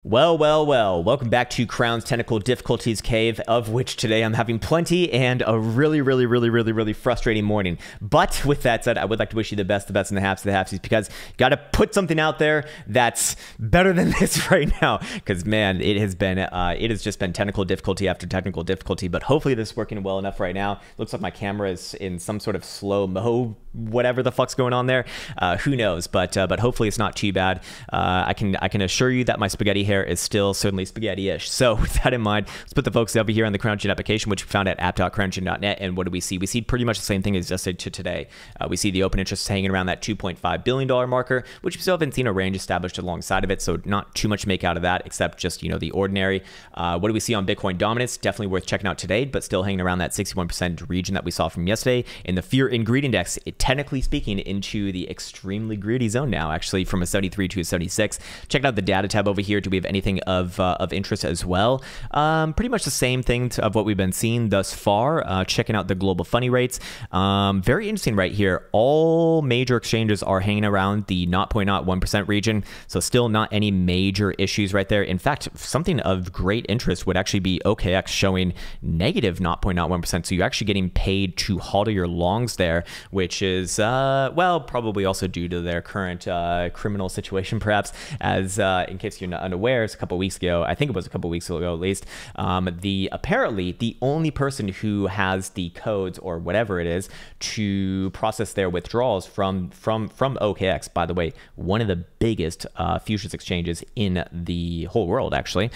Well, welcome back to Crown's Tentacle Difficulties Cave, of which today I'm having plenty and a really frustrating morning. But with that said, I would like to wish you the best and the hapsies, because you got to put something out there that's better than this right now. Because man, it has just been technical difficulty after technical difficulty, but hopefully this is working well enough right now. Looks like my camera is in some sort of slow-mo, whatever the fuck's going on there. Who knows, but hopefully it's not too bad. I can assure you that my spaghetti hair is still certainly spaghetti-ish. So with that in mind, let's put the focus over here on the CrownGen application, which we found at app.crowngen.net. And what do we see? We see pretty much the same thing as just to today. We see the open interest hanging around that $2.5 billion marker, which we still haven't seen a range established alongside of it. So not too much to make out of that, except just, the ordinary. What do we see on Bitcoin dominance? Definitely worth checking out today, but still hanging around that 61% region that we saw from yesterday. In the fear and greed index, technically speaking, into the extremely greedy zone now, actually from a 73 to a 76. Check out the data tab over here. Do we have anything of interest as well? Pretty much the same thing of what we've been seeing thus far. Checking out the global funny rates. Very interesting right here. All major exchanges are hanging around the 0.01% region. So still not any major issues right there. In fact, something of great interest would actually be OKX showing negative 0.01%. So you're actually getting paid to hodl your longs there, which is, well, probably also due to their current criminal situation, perhaps, as in case you're not unaware, it's a couple weeks ago, I think it was a couple weeks ago at least, apparently the only person who has the codes or whatever it is to process their withdrawals from OKX, by the way, one of the biggest futures exchanges in the whole world, actually,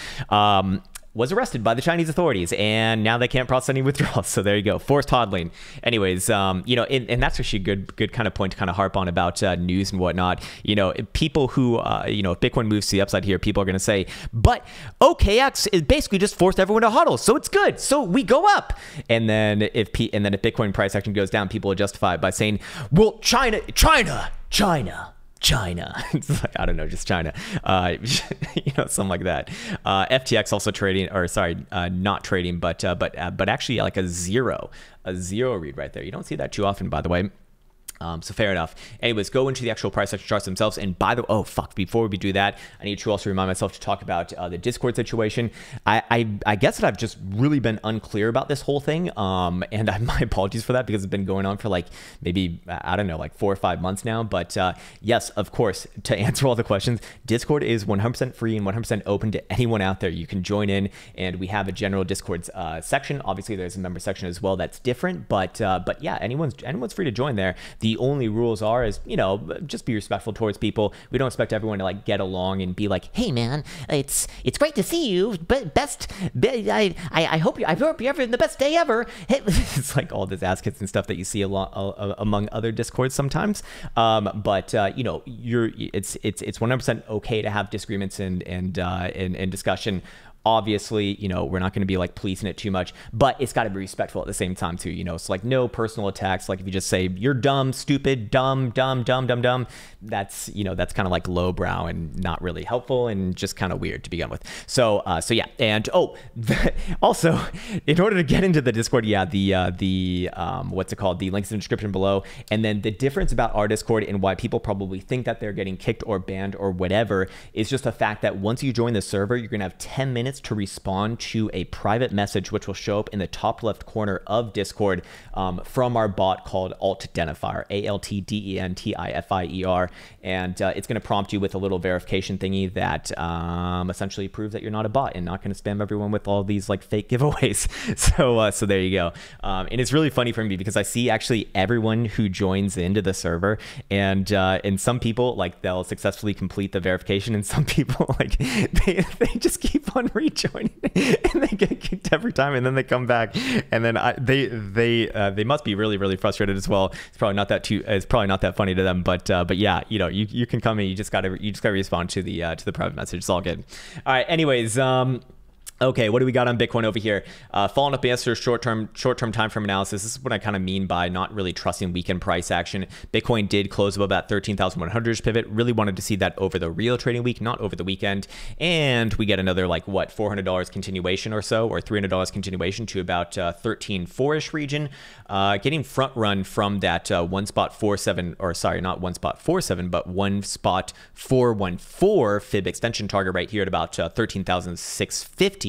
was arrested by the Chinese authorities, and now they can't process any withdrawals. So there you go, forced hodling. Anyways, and that's actually a good kind of point to kind of harp on about news and whatnot. People who, if Bitcoin moves to the upside here, people are going to say, but OKX is basically just forced everyone to hodl, so it's good, so we go up. And then if Bitcoin price action goes down, people will justify it by saying, well, China. It's like, I don't know, just China, something like that. FTX also trading, or sorry, not trading, but actually like a zero read right there. You don't see that too often, by the way. So fair enough. Anyways, go into the actual price action charts themselves. And by the way, oh fuck, before we do that, I need to also remind myself to talk about the Discord situation. I guess that I've just really been unclear about this whole thing. And my apologies for that, because it's been going on for like maybe, I don't know, like 4 or 5 months now. But yes, of course, to answer all the questions, Discord is 100% free and 100% open to anyone out there. You can join in, and we have a general Discord section. Obviously, there's a member section as well that's different, but yeah, anyone's free to join there. The only rules is, just be respectful towards people. We don't expect everyone to like get along and be like, hey man, it's great to see you, but I hope you're having the best day ever. It's like all this ass kits and stuff that you see a lot among other Discords sometimes. But it's 100% okay to have disagreements and discussion. Obviously, we're not going to be like policing it too much, but it's got to be respectful at the same time too, so like no personal attacks. Like if you just say you're dumb, stupid, dumb, that's, that's kind of like lowbrow and not really helpful and just kind of weird to begin with. So yeah. And also in order to get into the Discord, yeah, the what's it called? The links in the description below. And then the difference about our Discord and why people probably think that they're getting kicked or banned or whatever is just the fact that once you join the server, you're going to have 10 minutes to respond to a private message, which will show up in the top left corner of Discord from our bot called Altdentifier, ALTDENTIFIER, and it's going to prompt you with a little verification thingy that essentially proves that you're not a bot and not going to spam everyone with all these like fake giveaways. So there you go. And it's really funny for me because I see actually everyone who joins into the server, and some people like they'll successfully complete the verification, and some people like they just keep on rejoining and they get kicked every time, and then they come back, and then they must be really frustrated as well. It's probably not that funny to them, but yeah, you can come in, you just gotta respond to the private message. It's all good. All right, anyways, Okay, what do we got on Bitcoin over here? Following up yesterday's short-term time frame analysis, this is what I kind of mean by not really trusting weekend price action. Bitcoin did close above that 13,100 pivot. Really wanted to see that over the real trading week, not over the weekend. And we get another like what, $400 continuation or so, or $300 continuation to about 13.4-ish region. Getting front run from that 1.47, or sorry, not 1.47, but 1.414 fib extension target right here at about 13,650.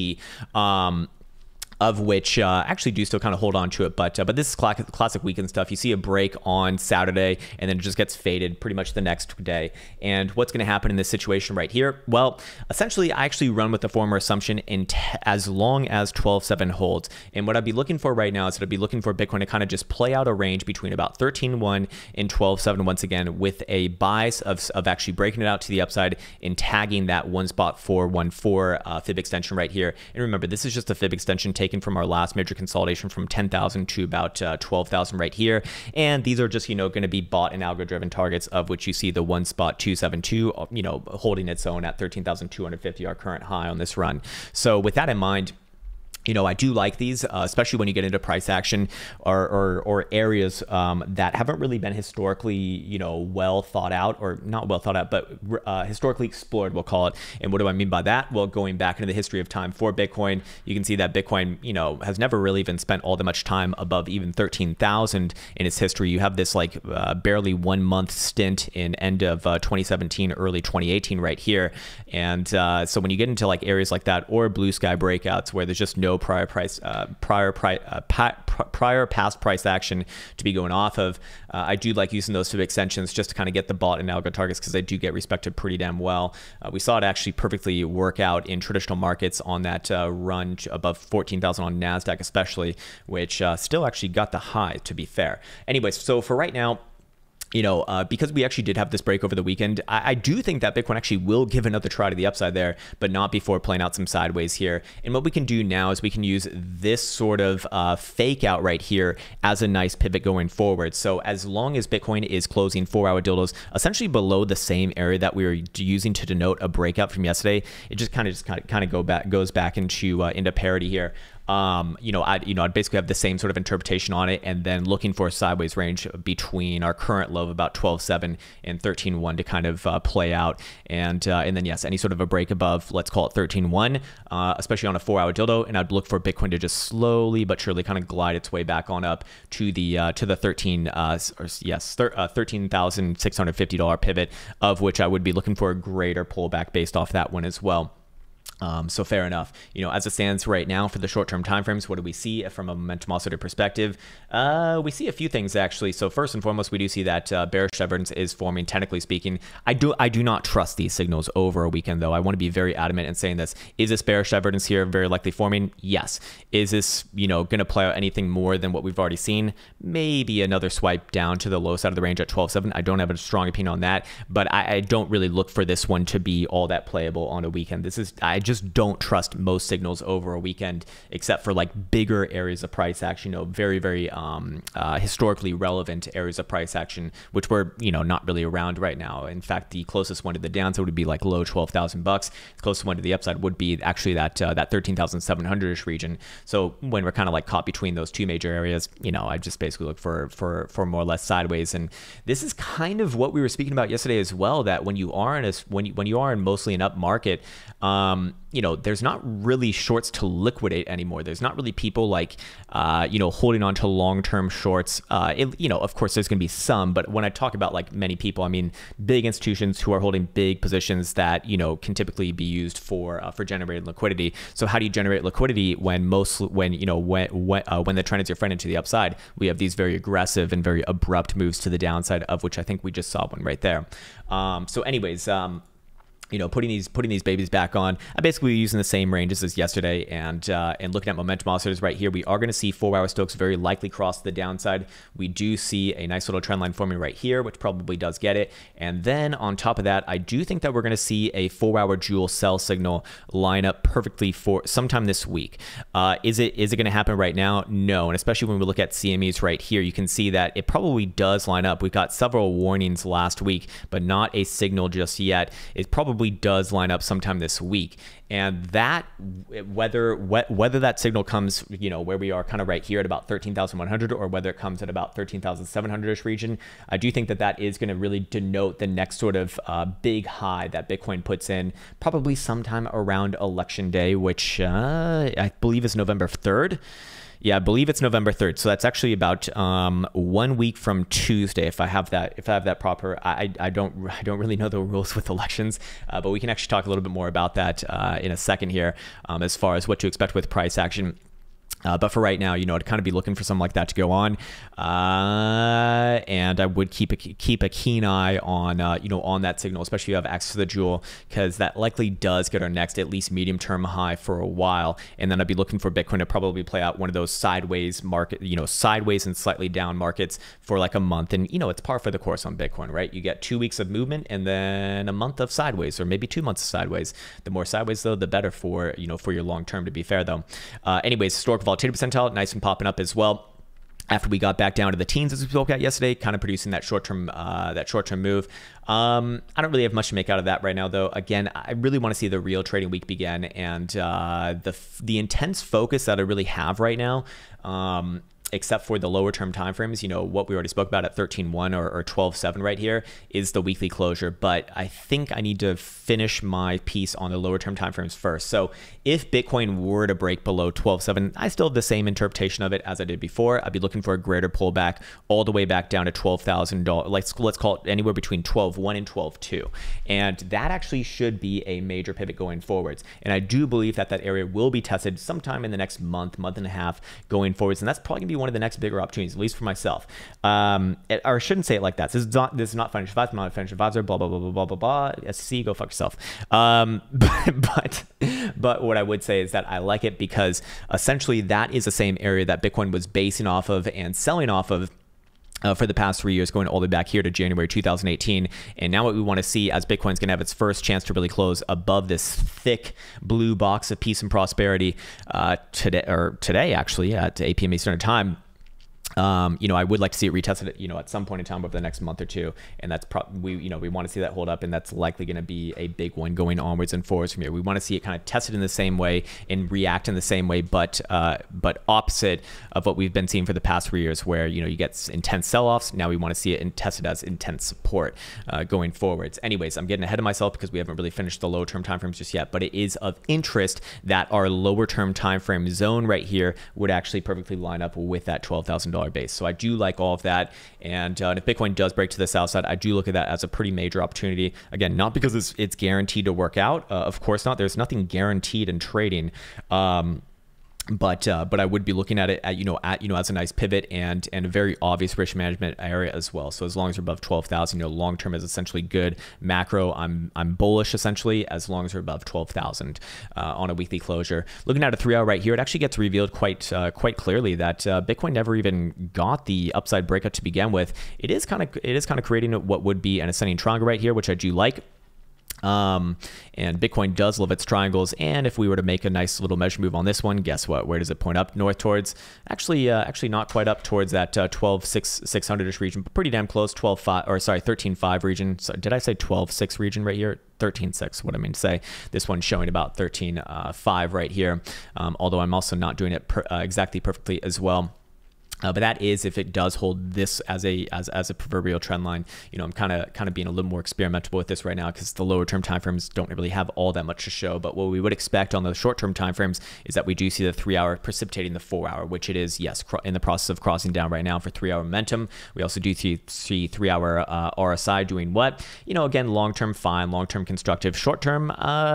Of which actually do still kind of hold on to it, but this is classic weekend stuff. You see a break on Saturday, and then it just gets faded pretty much the next day. And what's going to happen in this situation right here? Well, essentially, I actually run with the former assumption as long as 12.7 holds. And what I'd be looking for right now is that I'd be looking for Bitcoin to kind of just play out a range between about 13.1 and 12.7 once again, with a bias of actually breaking it out to the upside and tagging that 1.414 fib extension right here. And remember, this is just a fib extension taken from our last major consolidation from 10,000 to about 12,000 right here. And these are just, going to be bought and algo driven targets, of which you see the 1.272, holding its own at 13,250, our current high on this run. So with that in mind, I do like these, especially when you get into price action or areas that haven't really been historically, well thought out, or not well thought out, but historically explored, we'll call it. And what do I mean by that? Well, going back into the history of time for Bitcoin, you can see that Bitcoin, has never really even spent all that much time above even 13,000 in its history. You have this like barely 1 month stint in end of 2017, early 2018 right here. And so when you get into like areas like that, or blue sky breakouts where there's just no prior past price action to be going off of, I do like using those fib extensions just to kind of get the bought and algo targets, because they do get respected pretty damn well. We saw it actually perfectly work out in traditional markets on that run above 14,000 on NASDAQ especially, which still actually got the high, to be fair. Anyways, so for right now, because we actually did have this break over the weekend, I do think that Bitcoin actually will give another try to the upside there, but not before playing out some sideways here. And what we can do now is we can use this sort of fake out right here as a nice pivot going forward. So as long as Bitcoin is closing 4-hour dildos essentially below the same area that we were using to denote a breakout from yesterday, it just kind of goes back into parity here. I'd basically have the same sort of interpretation on it, and then looking for a sideways range between our current low of about 12.7 and 13.1 to kind of play out. And then yes, any sort of a break above, let's call it 13.1, especially on a 4-hour dildo. And I'd look for Bitcoin to just slowly but surely kind of glide its way back on up to the $13,650 pivot, of which I would be looking for a greater pullback based off that one as well. So fair enough. As it stands right now for the short-term timeframes, what do we see from a momentum oscillator perspective? We see a few things actually. So first and foremost, we do see that bearish divergence is forming. Technically speaking, I do not trust these signals over a weekend, though. I want to be very adamant in saying this. Is this bearish divergence here very likely forming? Yes. Is this going to play out anything more than what we've already seen? Maybe another swipe down to the low side of the range at 12.7. I don't have a strong opinion on that, but I don't really look for this one to be all that playable on a weekend. I just don't trust most signals over a weekend, except for like bigger areas of price action, very, very historically relevant areas of price action, which were, not really around right now. In fact, the closest one to the downside would be like low 12,000 bucks. The closest one to the upside would be actually that 13,700-ish region. So when we're kind of like caught between those two major areas, I just basically look for more or less sideways. And this is kind of what we were speaking about yesterday as well, that when you are in mostly an up market, there's not really shorts to liquidate anymore. There's not really people like, holding on to long-term shorts. Of course, there's going to be some, but when I talk about like many people, I mean big institutions who are holding big positions that, can typically be used for generating liquidity. So how do you generate liquidity when the trend is your friend into the upside? We have these very aggressive and very abrupt moves to the downside, of which I think we just saw one right there. So anyways, putting these babies back on, I'm basically using the same ranges as yesterday, and looking at momentum oscillators right here, we are going to see 4-hour Stokes very likely cross the downside. We do see a nice little trend line forming right here, which probably does get it. And then on top of that, I do think that we're going to see a 4-hour Joule sell signal line up perfectly for sometime this week. Is it going to happen right now? No. And especially when we look at CMEs right here, you can see that it probably does line up. We've got several warnings last week, but not a signal just yet. It's probably probably does line up sometime this week. And that, whether that signal comes, you know, where we are kind of right here at about 13,100, or whether it comes at about 13,700-ish region, I do think that that is going to really denote the next sort of big high that Bitcoin puts in, probably sometime around election day, which I believe is November 3rd. Yeah, I believe it's November 3rd. So that's actually about 1 week from Tuesday, if I have that proper. I don't really know the rules with elections, but we can actually talk a little bit more about that in a second here, as far as what to expect with price action. But for right now, you know, I'd kind of be looking for something like that to go on, and I would keep a keen eye on you know, on that signal, especially if you have access to the Joule, because that likely does get our next at least medium term high for a while, and then I'd be looking for Bitcoin to probably play out one of those sideways market, you know, sideways and slightly down markets for like a month, and you know, it's par for the course on Bitcoin, right? You get 2 weeks of movement and then a month of sideways, or maybe 2 months of sideways. The more sideways though, the better for, you know, for your long term, to be fair though. Anyways, historical volatility percentile, nice and popping up as well. After we got back down to the teens, as we spoke at yesterday, kind of producing that short-term move. I don't really have much to make out of that right now, though. Again, I really want to see the real trading week begin, and the intense focus that I really have right now, except for the lower term timeframes, you know, what we already spoke about at 13.1 or 12.7 right here is the weekly closure. But I think I need to finish my piece on the lower term timeframes first. So if Bitcoin were to break below 12.7, I still have the same interpretation of it as I did before. I'd be looking for a greater pullback all the way back down to $12,000. Let's call it anywhere between 12.1 and 12.2. And that actually should be a major pivot going forwards. And I do believe that that area will be tested sometime in the next month and a half going forwards. And that's probably gonna be one of the next bigger opportunities, at least for myself. Or I shouldn't say it like that. This is not financial advice. I'm not a financial advisor. Blah blah blah blah blah blah blah. SEC, go fuck yourself. But what I would say is that I like it because essentially that is the same area that Bitcoin was basing off of and selling off of for the past 3 years, going all the way back here to January 2018. And now what we want to see, as Bitcoin's going to have its first chance to really close above this thick blue box of peace and prosperity today actually at 8 p.m. Eastern time. You know, I would like to see it retested, you know, at some point in time over the next month or two, and that's we want to see that hold up, and that's likely going to be a big one going onwards and forwards from here. We want to see it kind of tested in the same way and react in the same way, but opposite of what we've been seeing for the past 3 years, where you know, you get intense sell-offs. Now we want to see it tested as intense support going forwards. Anyways, I'm getting ahead of myself because we haven't really finished the low-term timeframes just yet, but it is of interest that our lower-term timeframe zone right here would actually perfectly line up with that $12,000 base. So I do like all of that, and if Bitcoin does break to the south side, I do look at that as a pretty major opportunity. Again, not because it's guaranteed to work out, of course not. There's nothing guaranteed in trading. But I would be looking at it as a nice pivot and a very obvious risk management area as well. So as long as we're above 12,000, you know, long term is essentially good. Macro, I'm bullish essentially as long as we're above 12,000 on a weekly closure. Looking at a 3 hour right here, it actually gets revealed quite clearly that Bitcoin never even got the upside breakout to begin with. It is kind of creating what would be an ascending triangle right here, which I do like. And Bitcoin does love its triangles, and if we were to make a nice little measure move on this one, guess what? Where does it point up? North towards, actually not quite up towards that 12,600-ish region, but pretty damn close. 13.5 region. So did I say 12.6 region right here? 13.6, what I mean to say. This one's showing about 13.5 right here. Although I'm also not doing it exactly perfectly as well. But that is if it does hold this as a proverbial trend line. You know, I'm kind of being a little more experimental with this right now because the lower term timeframes don't really have all that much to show. But what we would expect on the short term timeframes is that we do see the 3 hour precipitating the 4 hour, which it is, yes, in the process of crossing down right now for 3 hour momentum. We also do see 3 hour RSI doing what? You know, again, long term fine, long term constructive, short term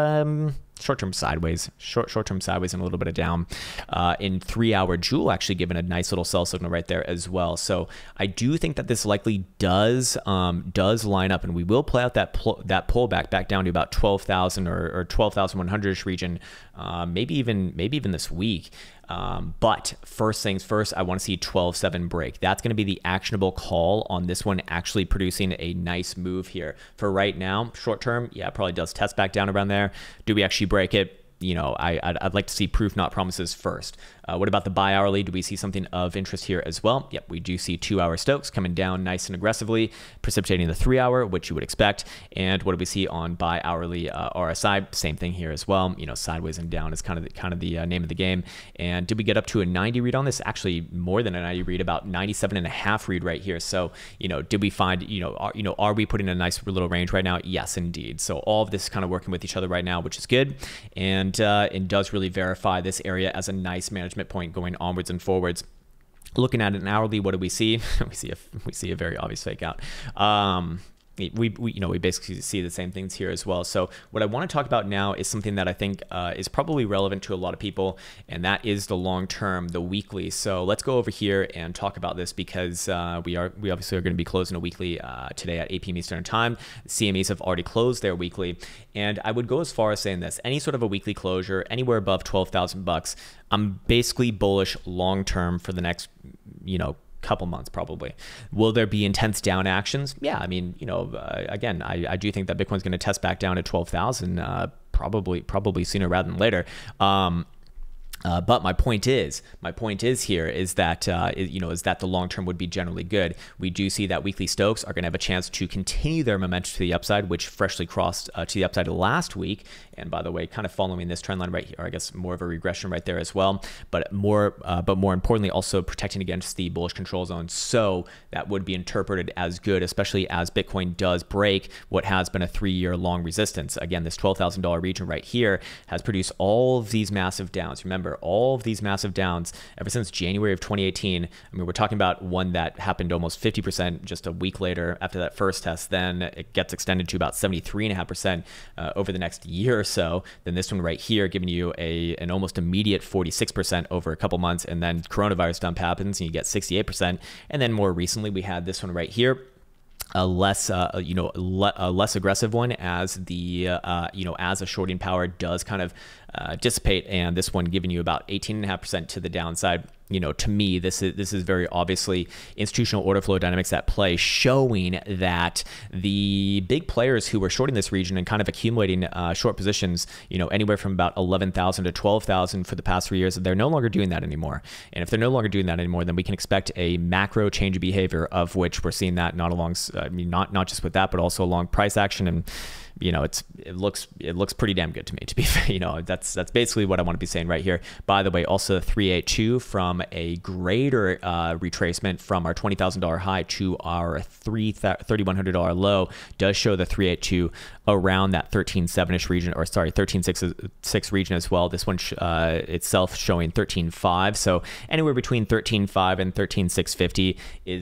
sideways, short term sideways and a little bit of down. In 3 hour Joule actually given a nice little sell signal right there as well. So I do think that this likely does line up, and we will play out that pullback back down to about 12,000 or 12,100-ish region, maybe even this week. But first things first, I want to see 12.7 break. That's going to be the actionable call on this one actually producing a nice move here. For right now, short term, yeah, it probably does test back down around there. Do we actually break it? I'd like to see proof, not promises first. What about the buy hourly? Do we see something of interest here as well? Yep, we do see 2-hour Stokes coming down nice and aggressively, precipitating the 3-hour, which you would expect. And what do we see on buy hourly RSI? Same thing here as well. Sideways and down is kind of the name of the game. And did we get up to a 90 read on this? Actually, more than a 90 read, about 97.5 read right here. So, did we find, are we putting a nice little range right now? Yes, indeed. So all of this is kind of working with each other right now, which is good. And it does really verify this area as a nice management point going onwards and forwards. Looking at an hourly, what do we see? we see a very obvious fake out. We basically see the same things here as well. So what I want to talk about now is something that I think is probably relevant to a lot of people, and that is the long term, the weekly. So let's go over here and talk about this, because we obviously are going to be closing a weekly today at 8 p.m. Eastern time. CMEs have already closed their weekly, and I would go as far as saying this: any sort of a weekly closure anywhere above $12,000, I'm basically bullish long term for the next couple months probably. Will there be intense down actions? Yeah, I mean, again, I do think that Bitcoin's going to test back down to 12,000 probably sooner rather than later. But my point is here is that is that the long term would be generally good. We do see that weekly Stokes are going to have a chance to continue their momentum to the upside, which freshly crossed to the upside last week. And by the way, kind of following this trend line right here, or I guess more of a regression right there as well. But more importantly, also protecting against the bullish control zone. So that would be interpreted as good, especially as Bitcoin does break what has been a 3-year long resistance. Again, this $12,000 region right here has produced all of these massive downs. Remember, all of these massive downs ever since January of 2018. I mean, we're talking about one that happened almost 50% just a week later after that first test. Then it gets extended to about 73.5% over the next year or so. Then this one right here giving you an almost immediate 46% over a couple months. And then coronavirus dump happens and you get 68%. And then more recently, we had this one right here, a less aggressive one, as the as a shorting power does kind of dissipate, and this one giving you about 18.5% to the downside. To me, this is very obviously institutional order flow dynamics at play, showing that the big players who were shorting this region and kind of accumulating short positions, anywhere from about 11,000 to 12,000 for the past 3 years, they're no longer doing that anymore. And if they're no longer doing that anymore, then we can expect a macro change of behavior, of which we're seeing that not not just with that, but also along price action. And it looks pretty damn good to me, to be fair. That's basically what I want to be saying right here. By the way, also 382 from a greater retracement from our $20,000 high to our $3,100 low does show the 382 around that 13.7-ish region, or sorry, 13.6 region as well. This one itself showing 13.5, so anywhere between 13.5 and 13.650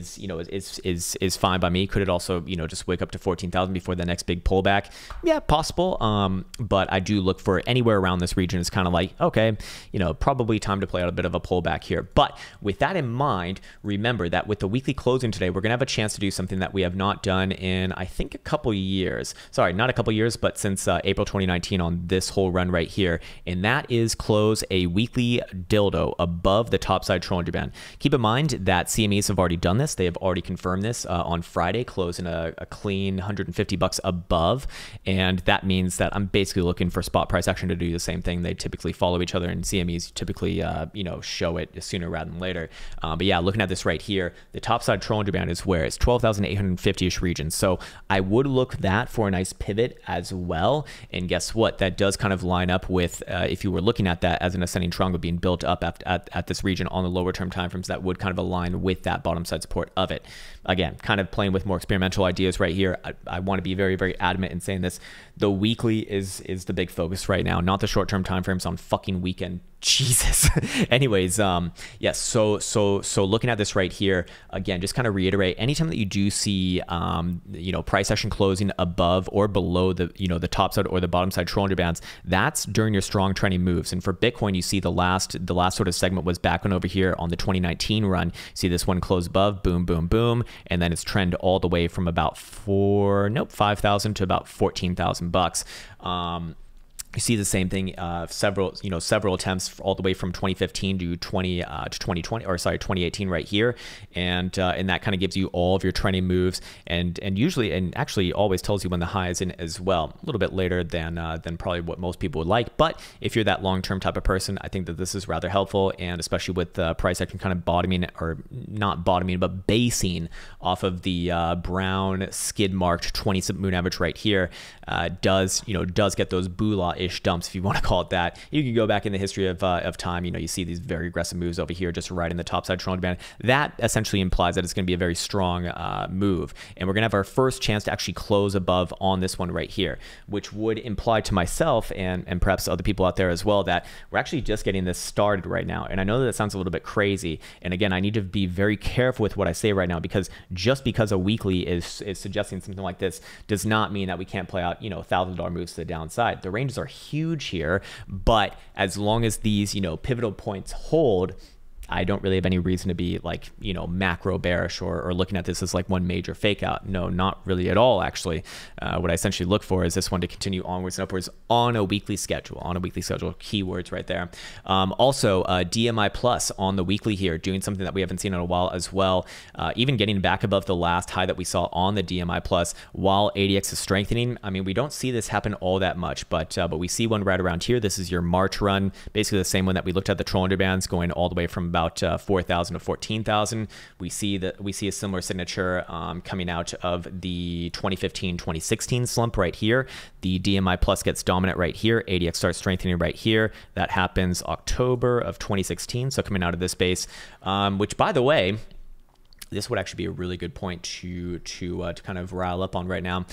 is fine by me. Could it also just wake up to 14,000 before the next big pullback? Yeah, possible. But I do look for anywhere around this region. It's kind of like, okay, probably time to play out a bit of a pullback here. But with that in mind, remember that with the weekly closing today, we're gonna have a chance to do something that we have not done in, I think, a couple years. Sorry, not a couple years, but since April 2019 on this whole run right here, and that is close a weekly dildo above the topside Bollinger Band. Keep in mind that CMEs have already done this. They have already confirmed this on Friday, closing a clean $150 above. And that means that I'm basically looking for spot price action to do the same thing. They typically follow each other, and CMEs typically, show it sooner rather than later. But yeah, looking at this right here, the topside Bollinger Band is where it's 12,850-ish region. So I would look that for a nice pivot as well. And guess what? That does kind of line up with, if you were looking at that as an ascending triangle being built up at this region on the lower term timeframes, that would kind of align with that bottom side support of it. Again, kind of playing with more experimental ideas right here. I want to be very, very adamant in saying this. The weekly is the big focus right now, not the short-term timeframes on fucking weekend. Jesus. Anyways, yes. So looking at this right here, again, just kind of reiterate, anytime that you do see, price action closing above or below the, the top side or the bottom side Bollinger Bands, that's during your strong trending moves. And for Bitcoin, you see the last sort of segment was back on over here on the 2019 run. See this one close above, boom, boom, boom. And then it's trend all the way from about 5,000 to about $14,000. You see the same thing, several attempts all the way from 2015 to 2020, or sorry, 2018 right here, and that kind of gives you all of your trending moves, and usually, and actually always tells you when the high is in as well. A little bit later than probably what most people would like, but if you're that long-term type of person, I think that this is rather helpful, and especially with the price action kind of bottoming, or not bottoming, but basing off of the brown skid marked 20 simple moving average right here, does get those Bula-ish dumps, if you want to call it that. You can go back in the history of time, you see these very aggressive moves over here, just right in the top side Toronto band. That essentially implies that it's going to be a very strong move, and we're going to have our first chance to actually close above on this one right here, which would imply to myself and perhaps other people out there as well that we're actually just getting this started right now. And I know that sounds a little bit crazy, and again, I need to be very careful with what I say right now, because just because a weekly is suggesting something like this does not mean that we can't play out $1,000 moves to the downside. The ranges are huge here, but as long as these pivotal points hold, I don't really have any reason to be like, macro bearish or looking at this as like one major fake out. No, not really at all, actually. What I essentially look for is this one to continue onwards and upwards on a weekly schedule, keywords right there. Also, DMI Plus on the weekly here, doing something that we haven't seen in a while as well, even getting back above the last high that we saw on the DMI Plus while ADX is strengthening. I mean, we don't see this happen all that much, but we see one right around here. This is your March run, basically the same one that we looked at the Trollender bands, going all the way from about 4,000 to 14,000. We see a similar signature coming out of the 2015-2016 slump right here. The DMI Plus gets dominant right here. ADX starts strengthening right here. That happens October of 2016. So coming out of this base, which by the way, this would actually be a really good point to kind of rile up on right now.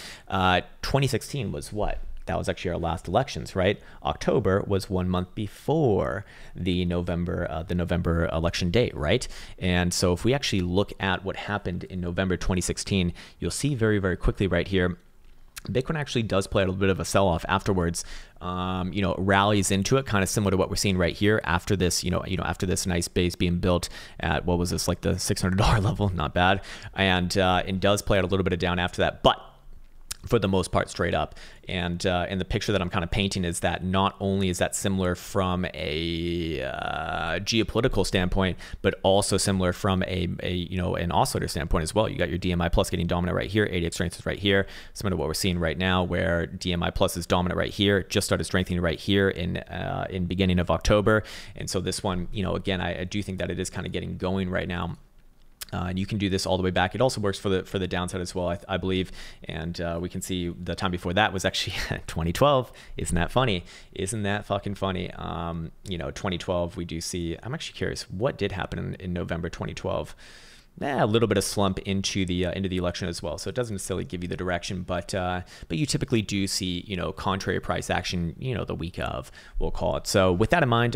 2016 was what? That was actually our last elections, right? October was 1 month before the November election date, right? And so if we actually look at what happened in November 2016, you'll see very, very quickly right here, Bitcoin actually does play a little bit of a sell-off afterwards. Rallies into it, kind of similar to what we're seeing right here after this, after this nice base being built at, what was this, like the $600 level, not bad, and does play out a little bit of down after that, but for the most part straight up. And the picture that I'm kind of painting is that not only is that similar from a geopolitical standpoint, but also similar from an oscillator standpoint as well. You got your DMI Plus getting dominant right here, ADX strength is right here, similar to what we're seeing right now, where DMI Plus is dominant right here, just started strengthening right here in beginning of October. And so this one, again, I do think that it is kind of getting going right now. And you can do this all the way back. It also works for the downside as well, I believe. And we can see the time before that was actually 2012. Isn't that funny? Isn't that fucking funny? 2012, we do see. I'm actually curious what did happen in November 2012. A little bit of slump into the election as well. So it doesn't necessarily give you the direction, but you typically do see contrary price action the week of, we'll call it. So with that in mind,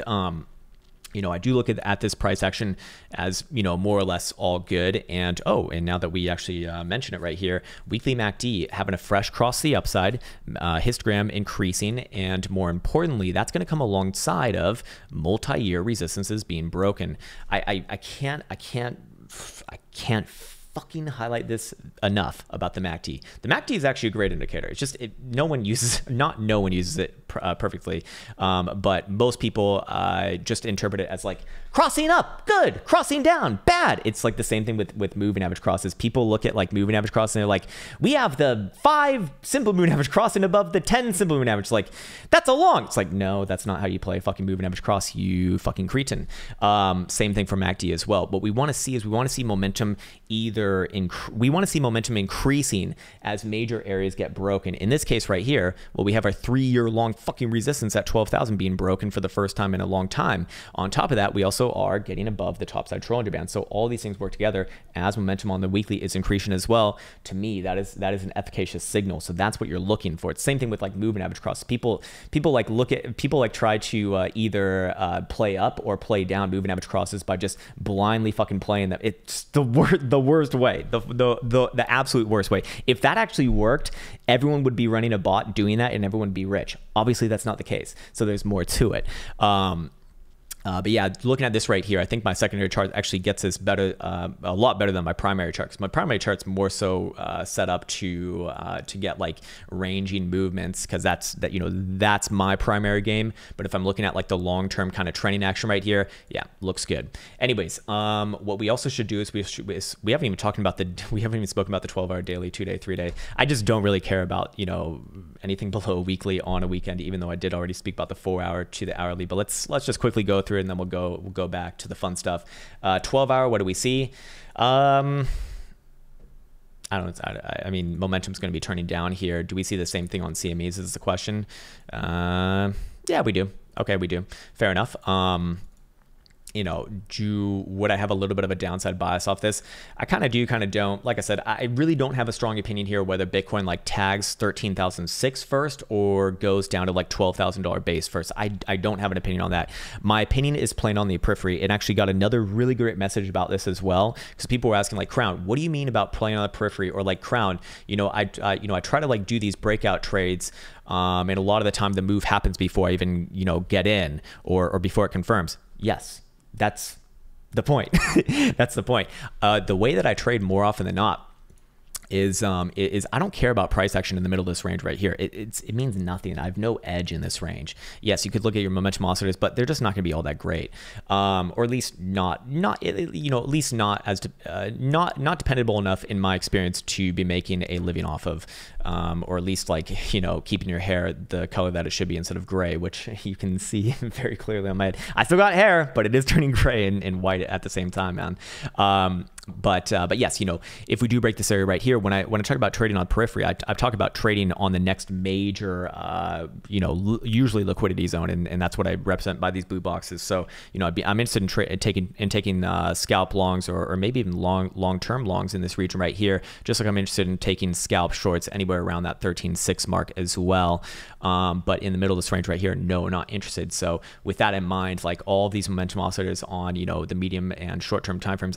I do look at this price action as, more or less all good. And now that we actually mention it right here, weekly MACD having a fresh cross to the upside, histogram increasing, and more importantly, that's going to come alongside of multi-year resistances being broken. I can't fucking highlight this enough about the MACD. The MACD is actually a great indicator. It's just no one uses it perfectly, but most people just interpret it as like crossing up, good, crossing down, bad. It's like the same thing with moving average crosses. People look at like moving average crosses and they're like, we have the 5 simple moving average crossing above the 10 simple moving average. Like, that's a long. It's like, no, that's not how you play fucking moving average cross, you fucking cretin. Same thing for MACD as well. What we want to see is momentum increasing as major areas get broken. In this case right here, well, we have our 3-year long fucking resistance at 12,000 being broken for the first time in a long time. On top of that, we also are getting above the topside Trollender band. So all these things work together as momentum on the weekly is increasing as well. To me, that is an efficacious signal. So that's what you're looking for. It's the same thing with like moving average crosses. People try to either play up or play down moving average crosses by just blindly fucking playing them. It's the worst way, the absolute worst way. If that actually worked, everyone would be running a bot doing that and everyone would be rich. Obviously, that's not the case. So there's more to it. But yeah, looking at this right here, I think my secondary chart actually gets this better, a lot better than my primary chart. 'Cause my primary chart's more so set up to get like ranging movements, because that's my primary game. But if I'm looking at like the long-term kind of trending action right here, yeah, looks good. Anyways, what we also should do is we haven't even spoken about the 12-hour daily, 2-day, 3-day. I just don't really care about anything below a weekly on a weekend, even though I did already speak about the 4-hour to the hourly. But let's just quickly go through it, and then we'll go back to the fun stuff. 12-hour, what do we see? I don't know. I mean, momentum's going to be turning down here. Do we see the same thing on CMEs is the question. Yeah, we do. Okay, we do. Fair enough. Would I have a little bit of a downside bias off this? I kind of do, kind of don't. Like I said, I really don't have a strong opinion here whether Bitcoin like tags 13,006 first or goes down to like $12,000 base first. I don't have an opinion on that. My opinion is plain on the periphery. It actually got another really great message about this as well, because people were asking like, Crown, what do you mean about playing on the periphery? Or like, Crown, I try to like do these breakout trades, and a lot of the time the move happens before I even get in or before it confirms. Yes. That's the point. That's the point. The way that I trade more often than not is I don't care about price action in the middle of this range right here. It means nothing. I have no edge in this range. Yes, you could look at your momentum oscillators, but they're just not going to be all that great, or at least not at least not as not dependable enough in my experience to be making a living off of, or at least like keeping your hair the color that it should be instead of gray, which you can see very clearly on my head. I still got hair, but it is turning gray and white at the same time, man. But yes, if we do break this area right here, when I talk about trading on periphery, I've talked about trading on the next major, usually liquidity zone, and that's what I represent by these blue boxes. So I'm interested in taking scalp longs or maybe even long-term longs in this region right here, just like I'm interested in taking scalp shorts anywhere around that 13.6 mark as well. But in the middle of this range right here, no, not interested. So with that in mind, like all of these momentum oscillators on the medium and short-term timeframes,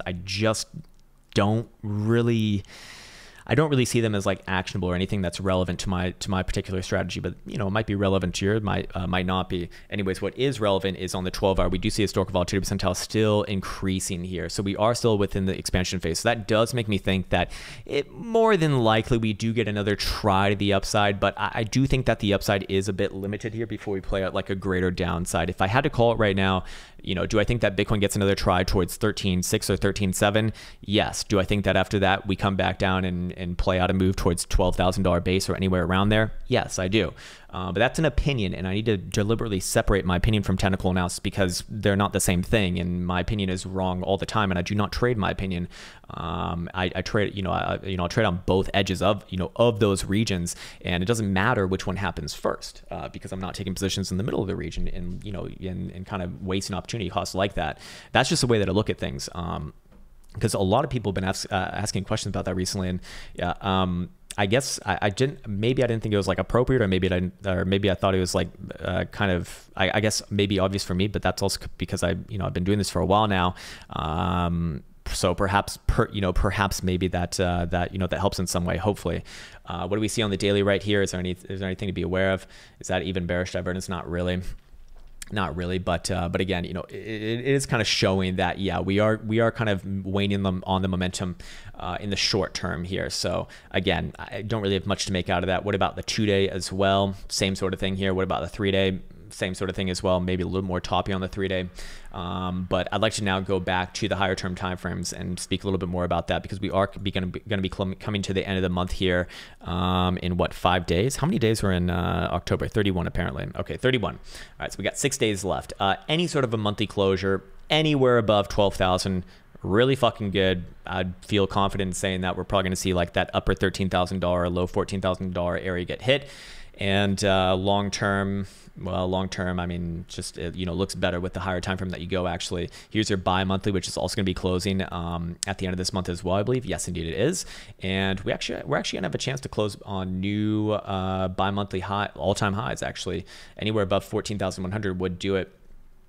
I don't really see them as like actionable or anything that's relevant to my particular strategy, but it might be relevant to yours, might not be. Anyways, what is relevant is on the 12-hour. We do see historical volatility percentile still increasing here, so we are still within the expansion phase. So that does make me think that more than likely we do get another try to the upside, but I do think that the upside is a bit limited here before we play out like a greater downside. If I had to call it right now, do I think that Bitcoin gets another try towards 13.6 or 13.7? Yes. Do I think that after that we come back down and play out a move towards $12,000 base or anywhere around there? Yes, I do. But that's an opinion, and I need to deliberately separate my opinion from technical analysis because they're not the same thing, and my opinion is wrong all the time, and I do not trade my opinion. I trade, I'll trade on both edges of those regions, and it doesn't matter which one happens first, because I'm not taking positions in the middle of the region and kind of wasting opportunity costs like that. That's just the way that I look at things. Because a lot of people have been asking questions about that recently, and yeah, I guess I didn't think it was like appropriate, or maybe I thought it was like kind of I guess maybe obvious for me, but that's also because I've been doing this for a while now. So perhaps maybe that helps in some way. Hopefully, what do we see on the daily right here? Is there anything to be aware of? Is that even bearish divergence? Not really. Not really, but again, it is kind of showing that, yeah, we are kind of waning them on the momentum in the short term here. So again, I don't really have much to make out of that. What about the 2-day as well? Same sort of thing here. What about the 3-day? Same sort of thing as well. Maybe a little more toppy on the 3-day. But I'd like to now go back to the higher term timeframes and speak a little bit more about that, because we are going to be coming to the end of the month here in what, 5 days? How many days were in October? 31 apparently. Okay, 31. All right, so we got 6 days left. Any sort of a monthly closure anywhere above 12,000, really fucking good. I'd feel confident in saying that we're probably going to see like that upper $13,000, low $14,000 area get hit. And long term, I mean, just looks better with the higher time frame that you go. Actually, here's your bi-monthly, which is also going to be closing at the end of this month as well, I believe. Yes, indeed it is. And we're actually going to have a chance to close on new bi-monthly high, all-time highs. Actually, anywhere above 14,100 would do it.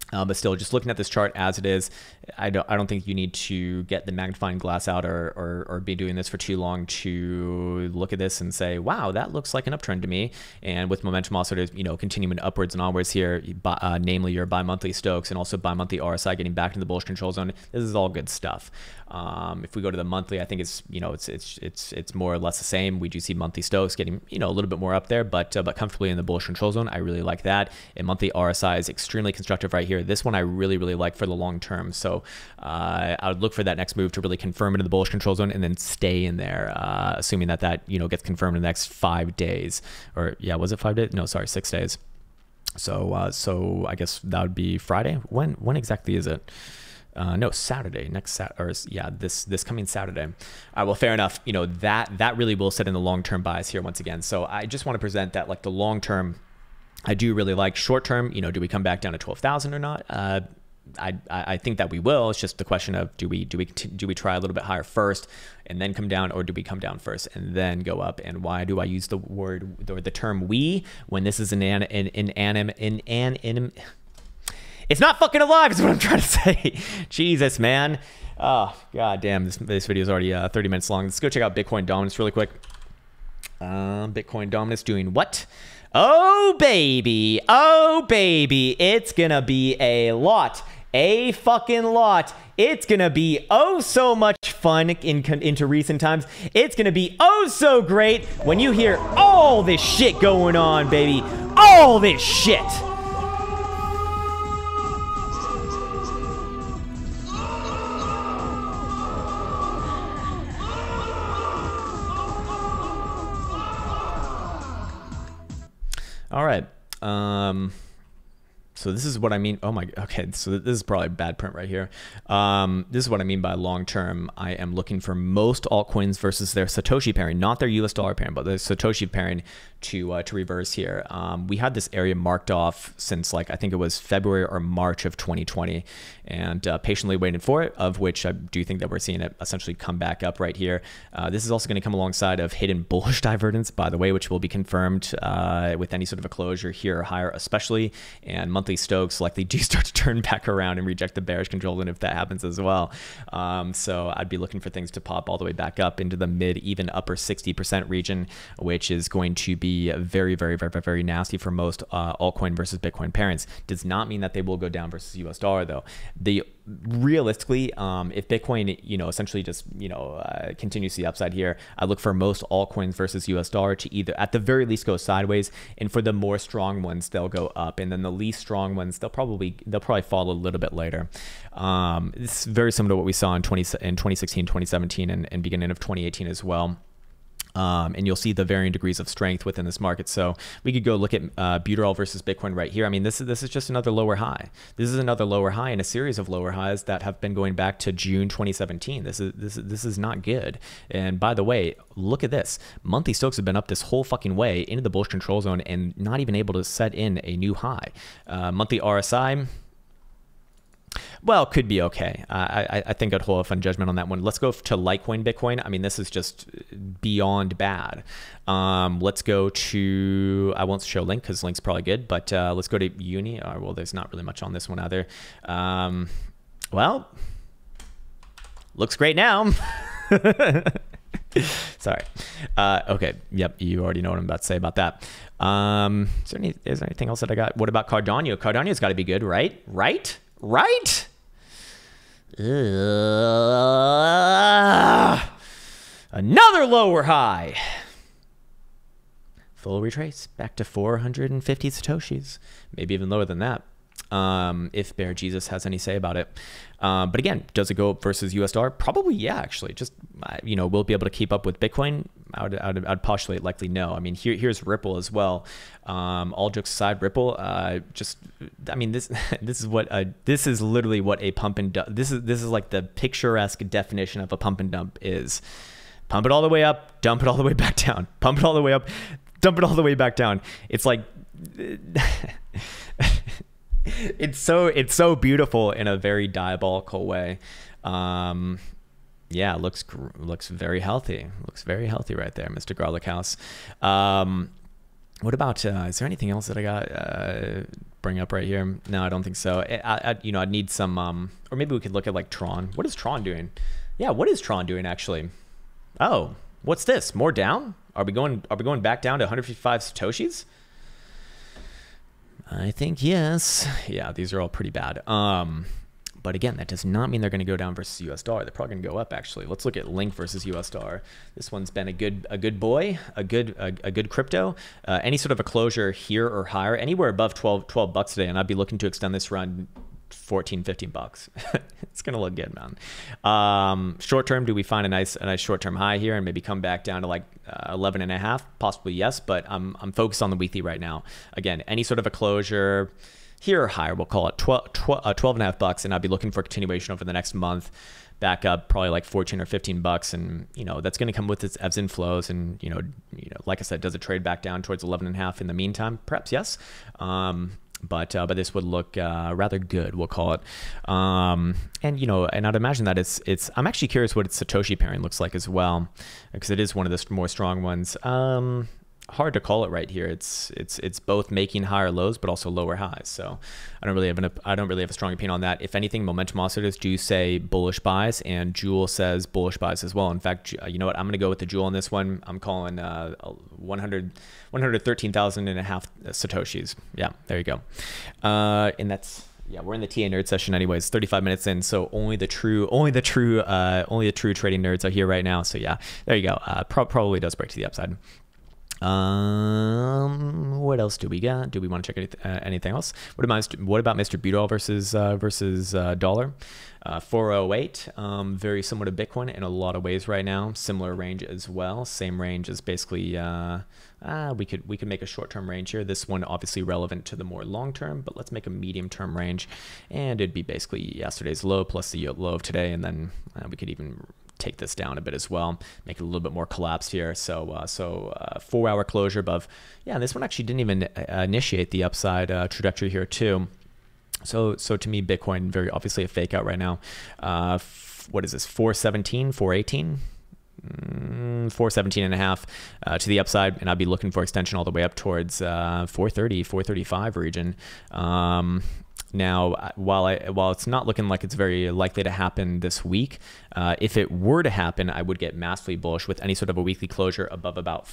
But still, just looking at this chart as it is, I don't think you need to get the magnifying glass out or be doing this for too long to look at this and say, wow, that looks like an uptrend to me. And with momentum also to, you know, continuing upwards and onwards here, namely your bi-monthly Stokes and also bi-monthly RSI getting back into the bullish control zone. This is all good stuff. If we go to the monthly, I think it's, you know, it's more or less the same. We do see monthly Stokes getting, you know, a little bit more up there, but comfortably in the bullish control zone. I really like that. And monthly RSI is extremely constructive right here. This one I really like for the long term. So I would look for that next move to really confirm into the bullish control zone and then stay in there, assuming that you know, gets confirmed in the next 5 days. Or yeah, was it 5 days? No, sorry, 6 days. So so I guess that would be Friday. When exactly is it? No, Saturday, this coming Saturday. Well, fair enough. You know, that really will set in the long-term bias here once again. So I just want to present that, like, the long-term, I do really like. Short-term, you know, do we come back down to 12,000 or not? I think that we will. It's just the question of do we try a little bit higher first and then come down, or do we come down first and then go up? And why do I use the word or the term "we" when this is it's not fucking alive is what I'm trying to say. Jesus, man. Oh, god damn. This video is already 30 minutes long. Let's go check out Bitcoin dominance really quick. Bitcoin dominance doing what? Oh, baby. Oh, baby. It's gonna be a lot. A fucking lot. It's gonna be oh so much fun into recent times. It's gonna be oh so great when you hear all this shit going on, baby. All this shit. All right. So this is what I mean. Oh my, okay. So this is probably bad print right here. This is what I mean by long term. I am looking for most altcoins versus their Satoshi pairing, not their US dollar pairing, but the Satoshi pairing to reverse here. We had this area marked off since, like, I think it was February or March of 2020, and patiently waiting for it, of which I do think that we're seeing it essentially come back up right here. This is also going to come alongside of hidden bullish divergence, by the way, which will be confirmed with any sort of a closure here or higher, especially, and monthly Stokes likely do start to turn back around and reject the bearish control, and if that happens as well. So I'd be looking for things to pop all the way back up into the mid, even upper 60% region, which is going to be very nasty for most altcoin versus Bitcoin pairings. Does not mean that they will go down versus US dollar though. Realistically, if Bitcoin, you know, essentially just, you know, continues the upside here, I look for most altcoins versus US dollar to either at the very least go sideways, and for the more strong ones they'll go up, and then the least strong ones they'll probably fall a little bit later. It's very similar to what we saw in 2016, 2017, and beginning of 2018 as well. And you'll see the varying degrees of strength within this market. So we could go look at Buterin versus Bitcoin right here. I mean, this is just another lower high. This is another lower high in a series of lower highs that have been going back to June 2017. This is not good. And by the way, look at this. Monthly Stokes have been up this whole fucking way into the bullish control zone and not even able to set in a new high. Monthly RSI, well, could be okay. I think I'd hold off on judgment on that one. Let's go to Litecoin Bitcoin. I mean, this is just beyond bad. Let's go to, I won't show Link because Link's probably good, but let's go to Uni. Well, there's not really much on this one either. Well, looks great now. Sorry. Okay. Yep. You already know what I'm about to say about that. Is there anything else that I got? What about Cardano? Cardano's got to be good, right? Right? Another lower high. Full retrace back to 450 Satoshis, maybe even lower than that. If Bear Jesus has any say about it. But again, does it go up versus US dollar? Probably, yeah, actually. Just, you know, we'll be able to keep up with Bitcoin. I'd postulate likely no. I mean, here's Ripple as well. All jokes aside, Ripple, I mean, this is literally what a pump and dump, this is like the picturesque definition of a pump and dump is. Pump it all the way up, dump it all the way back down. Pump it all the way up, dump it all the way back down. It's like, it's so beautiful in a very diabolical way. Yeah, looks very healthy. Looks very healthy right there, Mr. Garlic House. What about, is there anything else that I got bring up right here? No, I don't think so. I'd need some, or maybe we could look at like Tron. What is Tron doing? Yeah, what is Tron doing actually? Oh, what's this? More down? Are we going back down to 155 Satoshis? I think yes. Yeah, these are all pretty bad. But again, that does not mean they're going to go down versus US dollar. They're probably going to go up actually. Let's look at Link versus US dollar. This one's been a good boy, a good crypto. Any sort of a closure here or higher, anywhere above 12 bucks today, and I'd be looking to extend this run 14, 15 bucks. It's going to look good, man. Short term, do we find a nice short term high here and maybe come back down to like 11 and a half? Possibly yes, but I'm focused on the weekly right now. Again, any sort of a closure here or higher, we'll call it 12 and a half bucks, and I'll be looking for continuation over the next month, back up probably like 14 or 15 bucks, and that's going to come with its ebbs and flows, and like I said, does it trade back down towards 11 and a half in the meantime? Perhaps yes. But this would look rather good, we'll call it. And I'd imagine that it's I'm actually curious what its Satoshi pairing looks like as well, because it is one of the more strong ones. Hard to call it right here. It's both making higher lows but also lower highs. So I don't really have a strong opinion on that. If anything, momentum oscillators do say bullish buys, and Jewel says bullish buys as well. In fact, you know what? I'm going to go with the Jewel on this one. I'm calling 113,000 and a half Satoshis. Yeah, there you go. And that's, yeah, we're in the TA nerd session anyways, 35 minutes in, so only the true trading nerds are here right now. So yeah, there you go. Probably does break to the upside. What else do we got? Do we want to check anything else? What about Mr. BUIDOL versus dollar? 408, very similar to Bitcoin in a lot of ways right now. Similar range as well. Same range as basically, we could make a short-term range here. This one obviously relevant to the more long-term, but let's make a medium-term range, and it'd be basically yesterday's low plus the low of today, and then we could even take this down a bit as well, make it a little bit more collapsed here. So 4-hour closure above. Yeah, and this one actually didn't even initiate the upside trajectory here too. So to me, Bitcoin very obviously a fake out right now. What is this? 417, 418? 417 and a half to the upside, and I'd be looking for extension all the way up towards 430, 435 region. Now, while it's not looking like it's very likely to happen this week, if it were to happen, I would get massively bullish with any sort of a weekly closure above about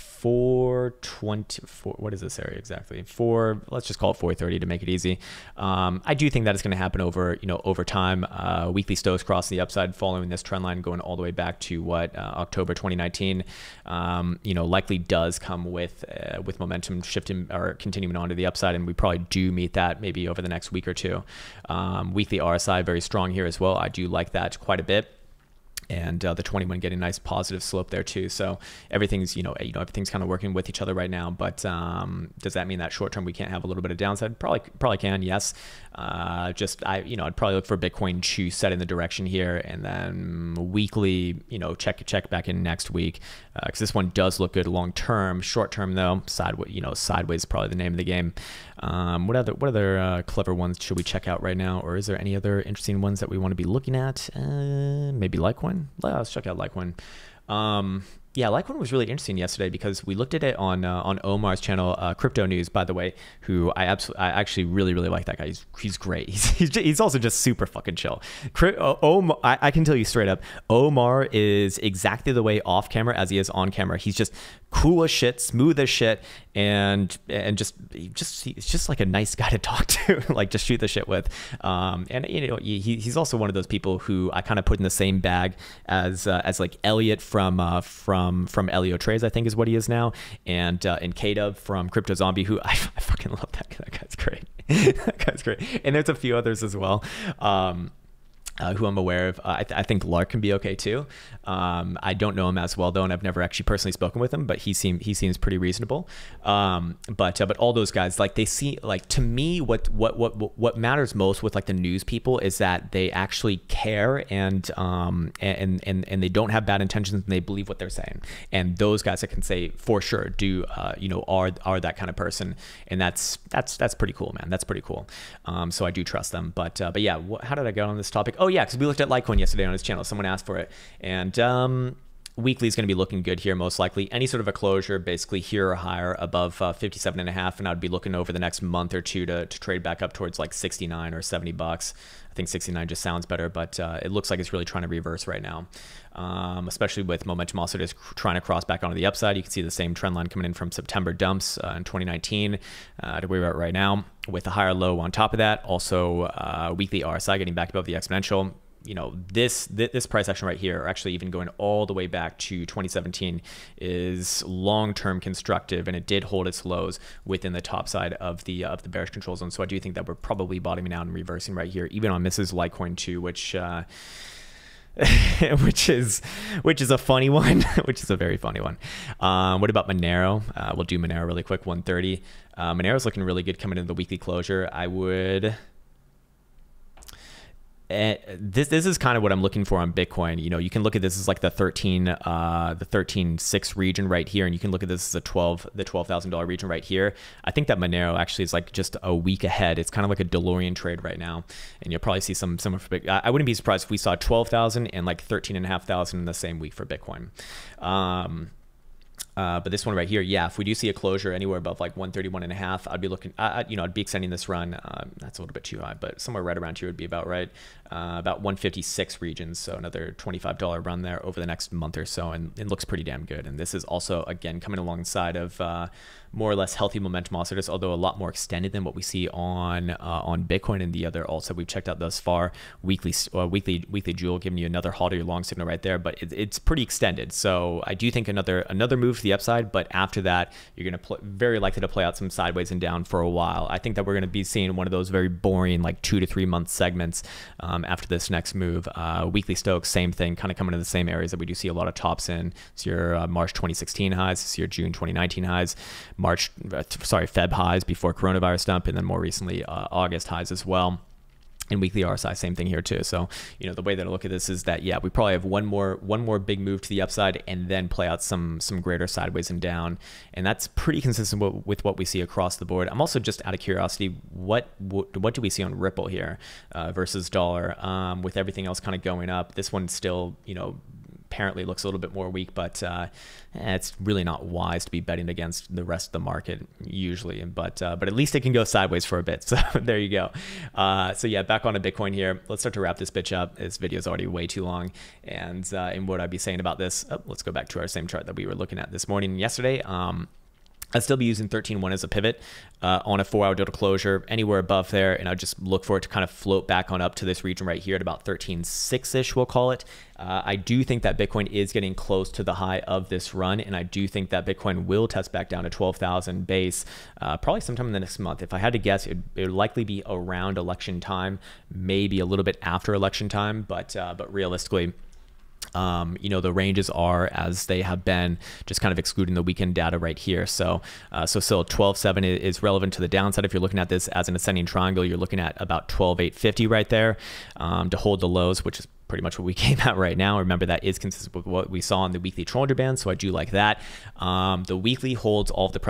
420. What is this area exactly? Let's just call it 430 to make it easy. I do think that it's going to happen over time. Weekly Stochs cross the upside following this trend line going all the way back to what October 2019. Likely does come with momentum shifting or continuing on to the upside, and we probably do meet that maybe over the next week or two. Weekly RSI very strong here as well. I do like that quite a bit. And the 21 getting a nice positive slope there too. So everything's everything's kind of working with each other right now. But does that mean that short term we can't have a little bit of downside? Probably can. Yes. I'd probably look for Bitcoin to set in the direction here, and then weekly check back in next week, because this one does look good long term. Short term though, sideways is probably the name of the game. What other clever ones should we check out right now, or is there any other interesting ones that we want to be looking at? Maybe Litecoin. Let's check out Litecoin. Yeah, Litecoin was really interesting yesterday because we looked at it on Omar's channel, Crypto News, by the way, who I actually really like that guy. He's great. He's also just super fucking chill. Omar, I can tell you straight up, Omar is exactly the way off camera as he is on camera. He's just cool as shit, smooth as shit, and just he's just like a nice guy to talk to, like just shoot the shit with. And he's also one of those people who I kind of put in the same bag as like Elliot from Elio Trades, I think is what he is now, and K-Dub from Crypto Zombie, who I fucking love that guy. That guy's great. That guy's great. And there's a few others as well. Who I'm aware of. I think Lark can be okay too. I don't know him as well though, and I've never actually personally spoken with him, but he seems pretty reasonable. But all those guys, like, they see, like, to me, what matters most with like the news people is that they actually care, and they don't have bad intentions, and they believe what they're saying. And those guys I can say for sure do are that kind of person, and that's pretty cool, man. That's pretty cool. So I do trust them. But yeah, how did I go on this topic? Oh yeah, because we looked at Litecoin yesterday on his channel. Someone asked for it, and weekly is going to be looking good here, most likely. Any sort of a closure, basically here or higher above 57.5, and I'd be looking over the next month or two to trade back up towards like 69 or 70 bucks. I think 69 just sounds better, but it looks like it's really trying to reverse right now, especially with momentum also just trying to cross back onto the upside. You can see the same trend line coming in from September dumps in 2019 to where we're at right now, with a higher low on top of that. Also, weekly RSI getting back above the exponential. You know, this price action right here, or actually even going all the way back to 2017, is long-term constructive, and it did hold its lows within the top side of the bearish control zone. So I do think that we're probably bottoming out and reversing right here, even on Mrs. Litecoin 2, which which is a funny one, which is a very funny one. What about Monero? We'll do Monero really quick. 130. Monero's looking really good coming into the weekly closure. I would. This is kind of what I'm looking for on Bitcoin. You know, you can look at this as like the 13.6 region right here, and you can look at this as the $12,000 region right here. I think that Monero actually is like just a week ahead. It's kind of like a DeLorean trade right now, and you'll probably see some. I wouldn't be surprised if we saw 12,000 and like 13,500 in the same week for Bitcoin. But this one right here, yeah, if we do see a closure anywhere above like 131.5, I'd be looking, I'd be extending this run. That's a little bit too high, but somewhere right around here would be about right. About 156 regions, so another $25 run there over the next month or so, and it looks pretty damn good. And this is also, again, coming alongside of more or less healthy momentum oscillators, although a lot more extended than what we see on Bitcoin and the other alts that we've checked out thus far. Weekly Jewel giving you another halt or your long signal right there, but it's pretty extended. So I do think another move to the upside, but after that, you're going to very likely to play out some sideways and down for a while. I think that we're going to be seeing one of those very boring like 2 to 3 month segments after this next move. Weekly Stokes, same thing, kind of coming to the same areas that we do see a lot of tops in. It's your March 2016 highs, it's your June 2019 highs, Feb highs before coronavirus dump, and then more recently August highs as well. And weekly RSI, same thing here too. So, you know, the way that I look at this is that, yeah, we probably have one more big move to the upside, and then play out some greater sideways and down. And that's pretty consistent with what we see across the board. I'm also just out of curiosity, what do we see on Ripple here versus dollar, with everything else kind of going up? This one still, you know, apparently looks a little bit more weak, but it's really not wise to be betting against the rest of the market usually. But at least it can go sideways for a bit. So there you go. So yeah, back on to Bitcoin here. Let's start to wrap this bitch up. This video is already way too long. And what I'd be saying about this, let's go back to our same chart that we were looking at this morning and yesterday. I'd still be using 13.1 as a pivot on a 4-hour total closure, anywhere above there, and I'll just look for it to kind of float back on up to this region right here at about 13.6-ish, we'll call it. I do think that Bitcoin is getting close to the high of this run, and I do think that Bitcoin will test back down to 12,000 base probably sometime in the next month. If I had to guess, it would likely be around election time, maybe a little bit after election time, but realistically, you know, the ranges are as they have been, just kind of excluding the weekend data right here. So still 12.7 is relevant to the downside. If you're looking at this as an ascending triangle, you're looking at about 12.850 right there to hold the lows, which is pretty much what we came at right now. Remember, that is consistent with what we saw in the weekly Challenger band, so I do like that. The weekly holds all of the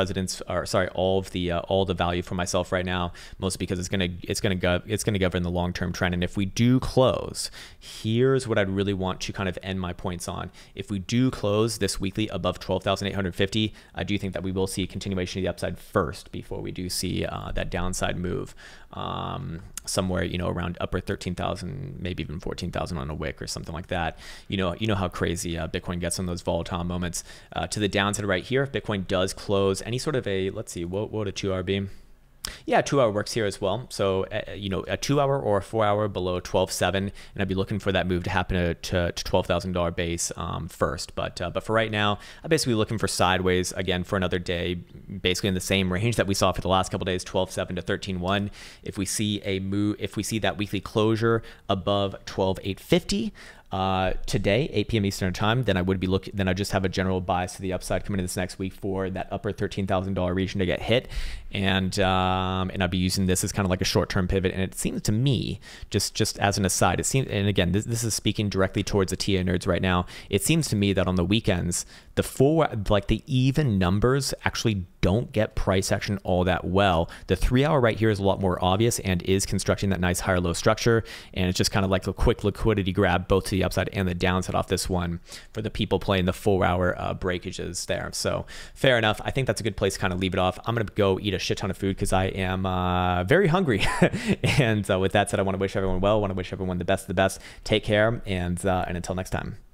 all the value for myself right now, mostly because it's gonna govern the long-term trend. And if we do close, here's what I'd really want to kind of end my points on. If we do close this weekly above 12,850, I do think that we will see a continuation of the upside first before we do see that downside move somewhere, you know, around upper 13,000, maybe even 14,000 on a wick or something like that. You know how crazy Bitcoin gets on those volatile moments. To the downside right here, if Bitcoin does close any sort of a, let's see, what would a 2-hour be? Yeah, 2-hour works here as well. So, you know, a 2-hour or a 4-hour below 12.7, and I'd be looking for that move to happen to $12,000 base first. But for right now, I'm basically looking for sideways again for another day, basically in the same range that we saw for the last couple of days, 12.7 to 13.1. If we see a move, if we see that weekly closure above 12.850. Today, 8 p.m. Eastern time, then I would be looking. Then I just have a general bias to the upside coming in this next week for that upper $13,000 region to get hit, and I'd be using this as kind of like a short-term pivot. And it seems to me, just as an aside, it seems, and again, this is speaking directly towards the TA nerds right now. It seems to me that on the weekends, the even numbers actually don't get price action all that well. The 3 hour right here is a lot more obvious and is constructing that nice higher low structure. And it's just kind of like a quick liquidity grab both to the upside and the downside off this one for the people playing the 4 hour breakages there. So fair enough. I think that's a good place to kind of leave it off. I'm going to go eat a shit ton of food because I am very hungry. And with that said, I want to wish everyone well. I want to wish everyone the best of the best. Take care. And until next time.